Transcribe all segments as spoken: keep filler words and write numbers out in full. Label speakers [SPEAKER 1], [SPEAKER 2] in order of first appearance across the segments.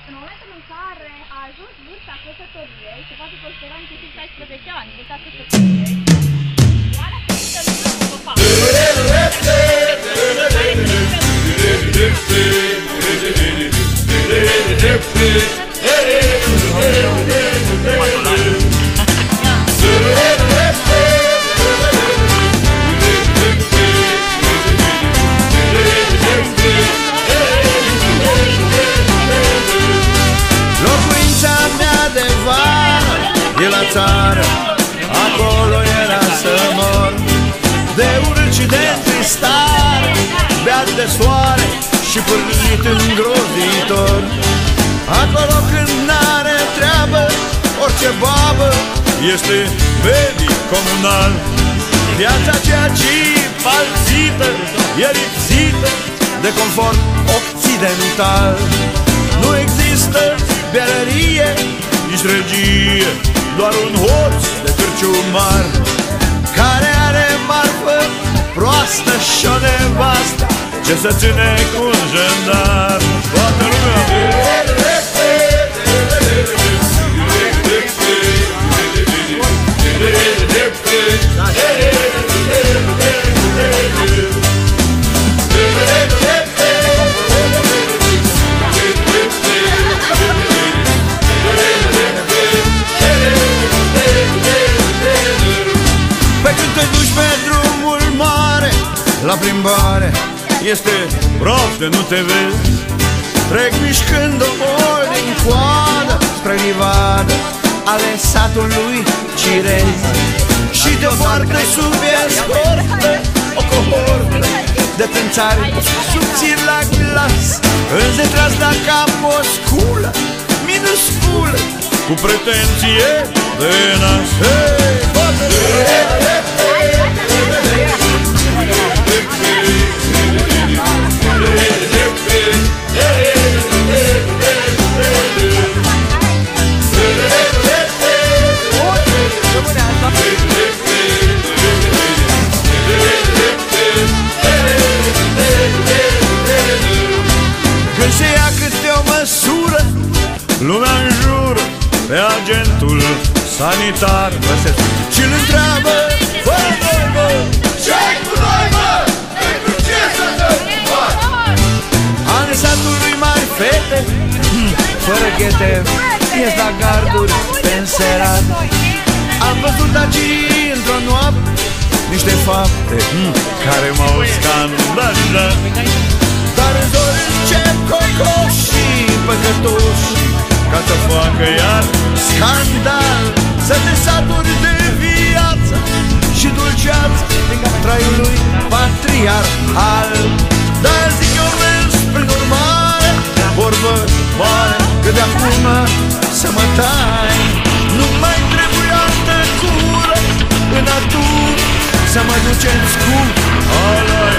[SPEAKER 1] În momentul în care a ajuns vârsta căsătoriei, se poate considera inclusiv șaisprezece ani, vârsta căsătoriei, oarea ferită nu este o faptă.
[SPEAKER 2] E la țară, acolo era să mor, de urât și de tristar, beat de soare și pârnit îngrozitor. Acolo când n-are treabă, orice babă este baby comunal. Viața aceea palțită, e lipsită de confort occidental. Nu există bearărie, nici regie, doar un hoț de cârciumar care are marfă proastă și o nevastă ce se ține cu un jandar. Toată lumea! La plimbare este prost de nu te vezi, trec mișcând omor din coadă spre livadă ale satului Cirez. Și de poartă sub escortă o cohortă de tânțari subțiri la glas, înzetrați la cap o sculă minusculă cu pretenție de nas. Hey, când se ia câte o măsură, lumea înjură pe agentul sanitar și-l întreabă: fără noi, mă, ce-ai cu noi, mă? Pentru ce să dăm bani? Al satului mari fete, fără ghete, ies la garduri pe înserat. Am văzut aici într-o noapte niște fapte care m-au scandalizat. Dar în zori încep cocoșii păcătoși ca să facă iar scandal, să te saturi de viață și dulceață traiului patriarhal. Dar zic eu mers prin urmare, vorbă mare, că de acum să mă tai. Nu mai trebuie altă cură în natură, să mă duceți cu alai.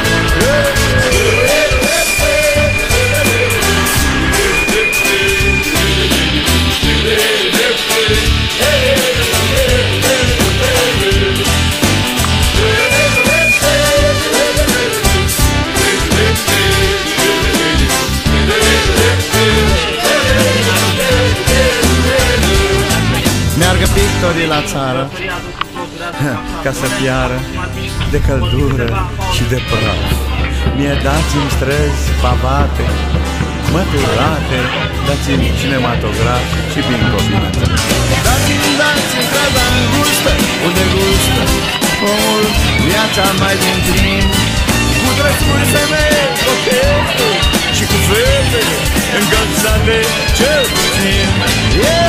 [SPEAKER 2] Meargă pictorii la țară ca să piară de căldură și de praf. Mie dați-mi străzi pavate, măturate, dați-mi cinematograf și bingo-bine. Dați-mi, dați-mi strada îngustă, unde gustă omul viața mai din plin, cu drăsuri femei cochete și cu fete încălțate cel puțin. Yeah!